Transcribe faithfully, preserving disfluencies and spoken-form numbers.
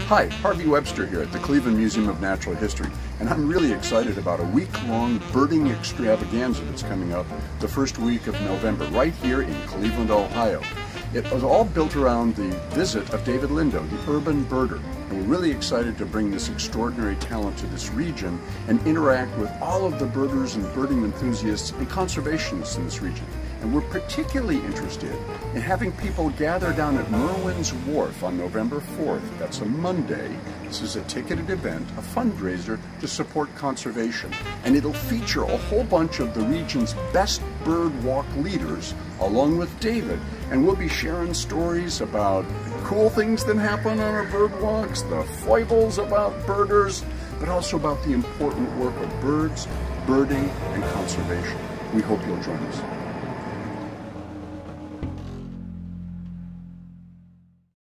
Hi, Harvey Webster here at the Cleveland Museum of Natural History, and I'm really excited about a week-long birding extravaganza that's coming up the first week of November, right here in Cleveland, Ohio. It was all built around the visit of David Lindo, the urban birder, and we're really excited to bring this extraordinary talent to this region and interact with all of the birders and birding enthusiasts and conservationists in this region. And we're particularly interested in having people gather down at Merwin's Wharf on November fourth. That's a Monday. This is a ticketed event, a fundraiser to support conservation. And it'll feature a whole bunch of the region's best bird walk leaders along with David. And we'll be sharing stories about cool things that happen on our bird walks, the foibles about birders, but also about the important work of birds, birding, and conservation. We hope you'll join us.